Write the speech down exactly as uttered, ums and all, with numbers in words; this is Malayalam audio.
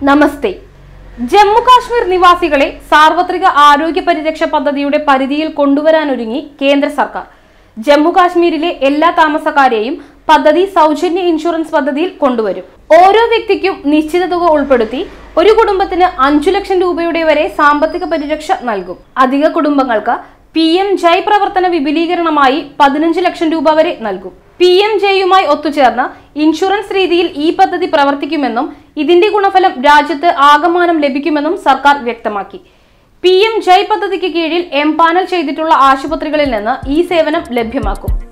നമസ്തേ. ജമ്മു കാശ്മീർ നിവാസികളെ സാർവത്രിക ആരോഗ്യ പരിരക്ഷ പദ്ധതിയുടെ പരിധിയിൽ കൊണ്ടുവരാനൊരുങ്ങി കേന്ദ്ര സർക്കാർ. ജമ്മു കാശ്മീരിലെ എല്ലാ താമസക്കാരെയും പദ്ധതി സൗജന്യ ഇൻഷുറൻസ് പദ്ധതിയിൽ കൊണ്ടുവരും. ഓരോ വ്യക്തിക്കും നിശ്ചിത തുക ഉൾപ്പെടുത്തി ഒരു കുടുംബത്തിന് അഞ്ചു ലക്ഷം രൂപയുടെ വരെ സാമ്പത്തിക പരിരക്ഷ നൽകും. അധിക കുടുംബങ്ങൾക്ക് പി എം ജയ് പ്രവർത്തന വിപുലീകരണമായി പതിനഞ്ച് ലക്ഷം രൂപ വരെ നൽകും. പി എം ജെയുമായി ഒത്തുചേർന്ന് ഇൻഷുറൻസ് രീതിയിൽ ഈ പദ്ധതി പ്രവർത്തിക്കുമെന്നും ഇതിന്റെ ഗുണഫലം രാജ്യത്ത് ആകമാനം ലഭിക്കുമെന്നും സർക്കാർ വ്യക്തമാക്കി. പി എം ജയ് പദ്ധതിക്ക് കീഴിൽ എംപാനൽ ചെയ്തിട്ടുള്ള ആശുപത്രികളിൽ നിന്ന് ഈ സേവനം ലഭ്യമാക്കും.